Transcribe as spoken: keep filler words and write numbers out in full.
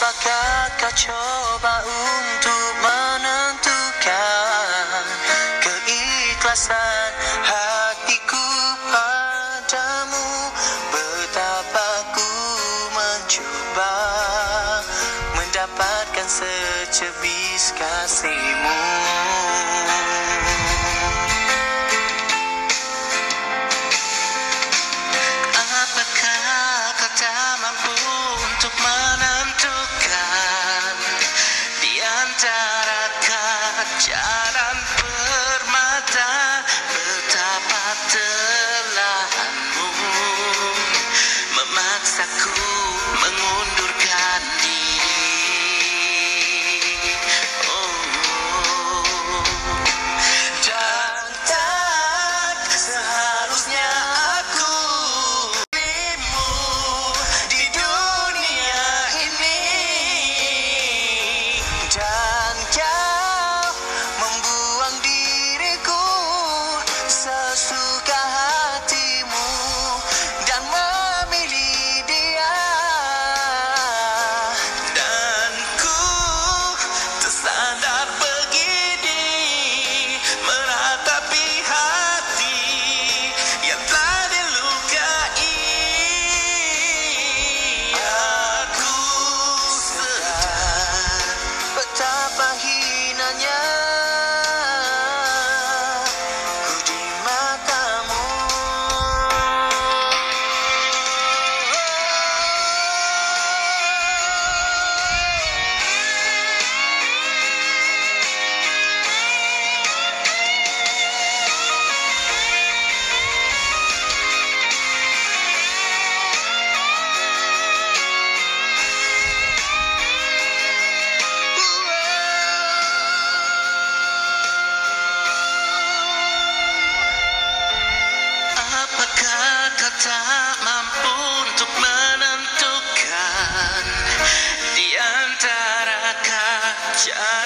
Apakah kau coba untuk menentukan keikhlasan hatiku padamu? Betapa ku mencoba mendapatkan secebis kasihmu. Apakah kau tak mampu untuk menentukan di antara kaca dan permata betapa telahmu memaksaku mengundurkan diri. Oh, dan tak seharusnya aku dirimu di dunia ini, dan kau membuang diriku sesuka hatimu dan memilih dia. Dan ku tersadar begini meratapi hati yang telah dilukai. Aku sedar betapa hinanya ku di matamu. Apakah kau tak mampu untuk menentukan di antara kaca